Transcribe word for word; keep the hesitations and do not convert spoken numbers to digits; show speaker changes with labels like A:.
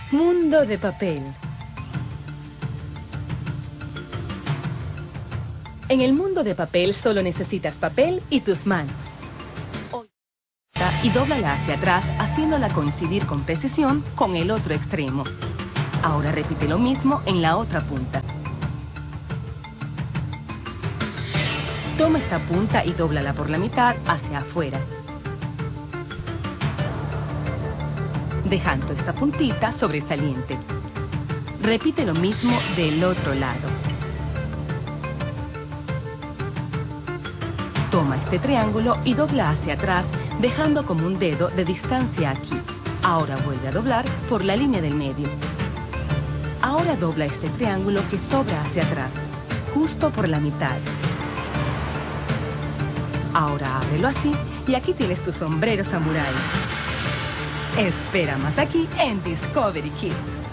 A: Mundo de papel. En el mundo de papel solo necesitas papel y tus manos. Y dóblala hacia atrás, haciéndola coincidir con precisión con el otro extremo. Ahora repite lo mismo en la otra punta. Toma esta punta y dóblala por la mitad hacia afuera, dejando esta puntita sobresaliente. Repite lo mismo del otro lado. Toma este triángulo y dobla hacia atrás, dejando como un dedo de distancia aquí. Ahora vuelve a doblar por la línea del medio. Ahora dobla este triángulo que sobra hacia atrás, justo por la mitad. Ahora ábrelo así y aquí tienes tu sombrero samurái. Espera más aquí en Discovery Kids.